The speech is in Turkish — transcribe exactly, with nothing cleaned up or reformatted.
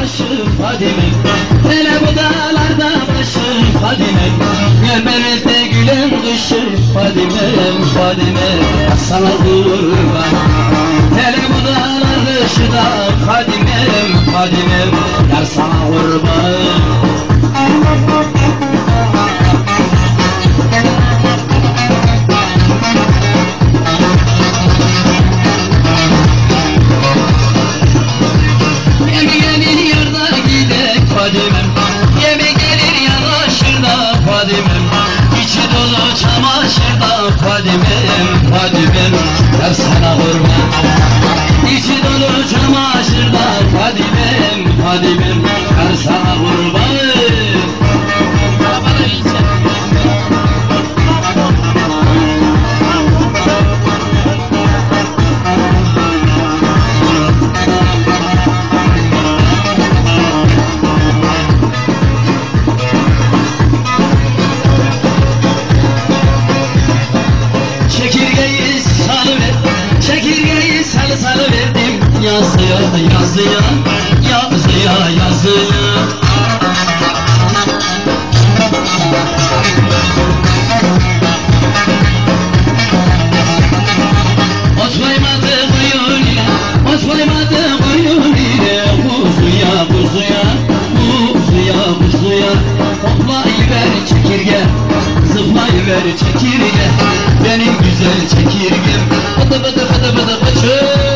başı Fadime, hele bu dağlarda başı Fadime, göberette gülen kışı Fadime, Fadime, sana kurban. Hele bu dağlar dışı da Fadime, Fadime, yar sana kurban. Fadimem, Fadimem, yar sana kurban. İçi dolu çamaşırda Fadimem, Fadimem, yar sana kurban. Çekirgeyi salıver, çekirgeyi salı salı verdim yazıya, yazıya, yazıya, yazıya. Ot koymadı koyun ile, ot koymadı koyun ile, kuzuya, kuzuya, kuzuya, kuzuya. Hoplayıver çekirge, zıplayıver çekirge, benim güzel çekirgem, bıdı bıdı bıdı bıdı bıçı.